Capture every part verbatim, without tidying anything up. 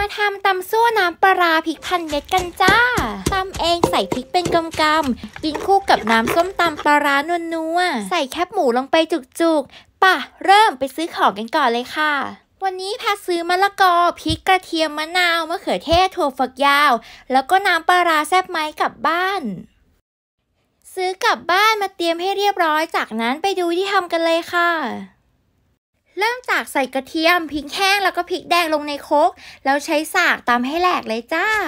มาทำตำซั่วน้ำปลาพริกพันเม็ดกันจ้าตำเองใส่พริกเป็นกำกำกินคู่กับน้ำส้มตำปลาร้านวลนัวใส่แคบหมูลงไปจุกๆป่ะเริ่มไปซื้อของกันก่อนเลยค่ะวันนี้แพทซื้อมะละกอพริกกระเทียมมะนาวมะเขือเทศถั่วฝักยาวแล้วก็น้ำปลาร้าแซ่บไหมกลับบ้านซื้อกลับบ้านมาเตรียมให้เรียบร้อยจากนั้นไปดูที่ทำกันเลยค่ะเริ่มจากใส่กระเทียมพริกแห้งแล้วก็พริกแดงลงในโคกแล้วใช้สากตำให้แหลกเลยจ้า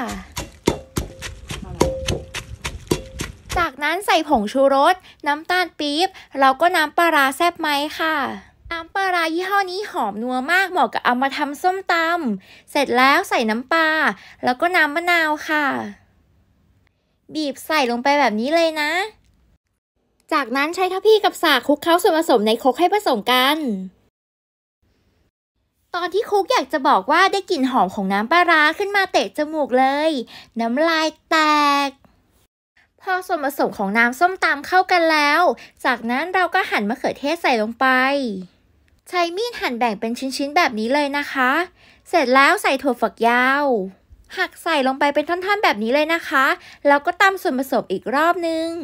จากนั้นใส่ผงชูรสน้ำตาลปี๊บแล้วก็น้ำปลาร้าแซ่บไหมค่ะน้ำปลาร้ายี่ห้อนี้หอมนัวมากเหมาะกับเอามาทำส้มตำเสร็จแล้วใส่น้ำปลาแล้วก็น้ำมะนาวค่ะบีบใส่ลงไปแบบนี้เลยนะจากนั้นใช้ทัพพีกับสากคลุกเคล้าส่วนผสมในโคกให้ผสมกันตอนที่คุกอยากจะบอกว่าได้กลิ่นหอมของน้ำปลาร้าขึ้นมาเตะจมูกเลยน้ำลายแตกพอส่วนผสมของน้ำส้มตำเข้ากันแล้วจากนั้นเราก็หั่นมะเขือเทศใส่ลงไปใช้มีดหั่นแบ่งเป็นชิ้นๆแบบนี้เลยนะคะเสร็จแล้วใส่ถั่วฝักยาวหักใส่ลงไปเป็นท่อนๆแบบนี้เลยนะคะแล้วก็ตำส่วนผสมอีกรอบนึง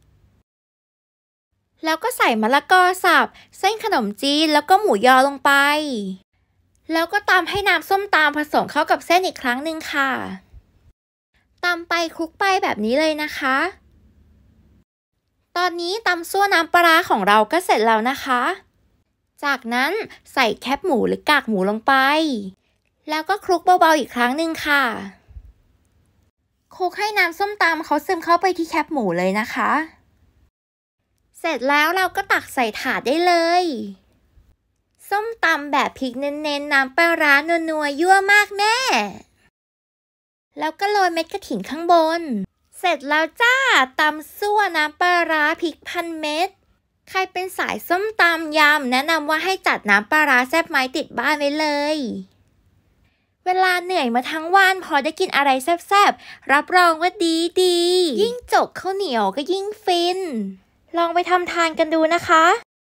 แล้วก็ใส่มะละกอสับเส้นขนมจีนแล้วก็หมูยอลงไปแล้วก็ตำให้น้ำส้มตำผสมเข้ากับเส้นอีกครั้งหนึ่งค่ะตำไปคลุกไปแบบนี้เลยนะคะตอนนี้ตำซั่วน้ำปลาของเราก็เสร็จแล้วนะคะจากนั้นใส่แคบหมูหรือกากหมูลงไปแล้วก็คลุกเบาๆอีกครั้งหนึ่งค่ะคลุกให้น้ำส้มตำเขาซึมเข้าไปที่แคบหมูเลยนะคะเสร็จแล้วเราก็ตักใส่ถาดได้เลยส้มตำแบบพริกเน้นๆน้ำปลาร้านัวๆยั่วมากแม่แล้วก็โรยเม็ดกระถิ่นข้างบนเสร็จแล้วจ้าตำซั่วน้ำปลาร้าพริกพันเม็ดใครเป็นสายส้มตำยำแนะนำว่าให้จัดน้ำปลาร้าแซ่บไม้ติดบ้านไว้เลยเวลาเหนื่อยมาทั้งวันพอได้กินอะไรแซ่บๆรับรองว่าดีดียิ่งจกข้าวเหนียวก็ยิ่งฟินลองไปทำทานกันดูนะคะ